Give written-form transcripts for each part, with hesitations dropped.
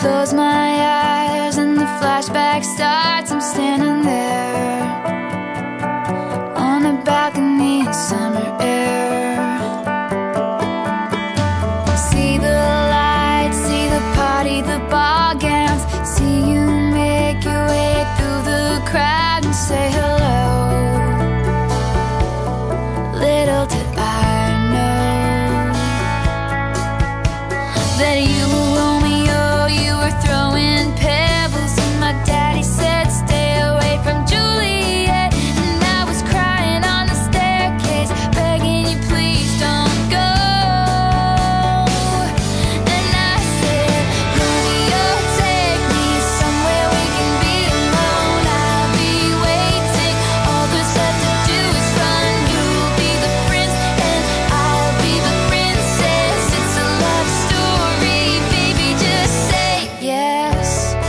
close my eyes and the flashback starts. I'm standing there on a balcony in summer air. See the lights, see the party, the ball gowns. See you make your way through the crowd and say hello. Little did I know that you were Romeo, you were throwing pebbles, and my daddy said stay away from Juliet. And I was crying on the staircase, begging you please don't go. And I said, Romeo, take me somewhere we can be alone. I'll be waiting, all there's left to do is run. You'll be the prince and I'll be the princess. It's a love story, baby, just say yes.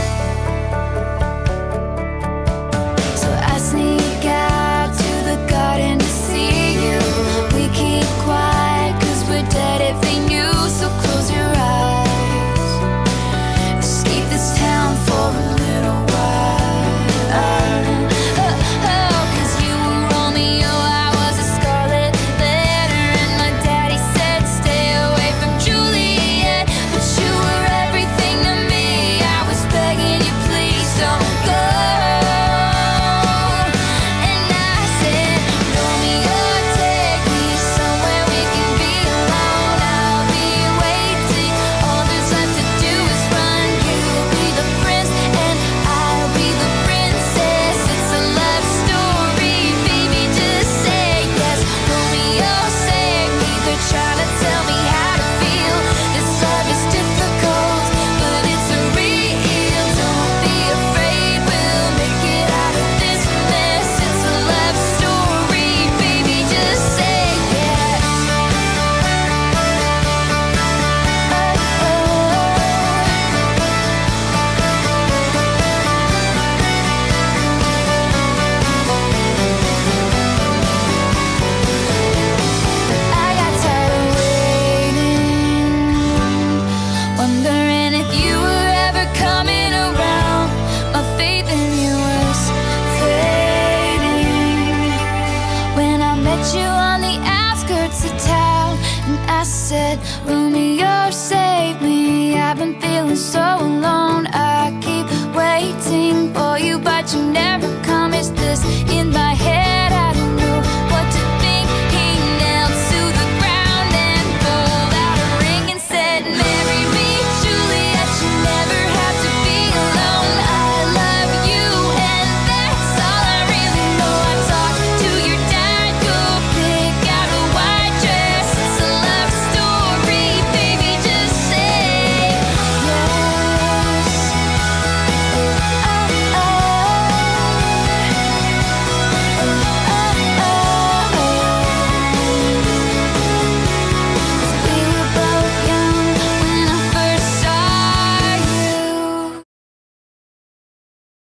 So I sneak out to the garden to see you. We keep quiet 'cause we're dead if they knew. So close your eyes, escape this town for a little while. 'Cause you were Romeo, I was a scarlet letter, and my daddy said stay away from Juliet. But you were everything to me, I was begging you please don't go. And I said, Romeo, take me somewhere we can be alone. I'll be waiting, all there's left to do is run. You'll be the prince and I'll be the princess. It's a love story, baby, just say yes. Romeo, save me, they're trying to tell me how to feel. This love is difficult, but it's real. Don't be afraid, we'll make it out of this mess. It's a love story, baby, just say yes. I got tired of waiting, wondering if you were ever coming around. My faith in you was fading when I met you on the outskirts of town. And I said, Romeo, save me, I've been feeling so alone. I keep waiting for you, but you never come. Is this in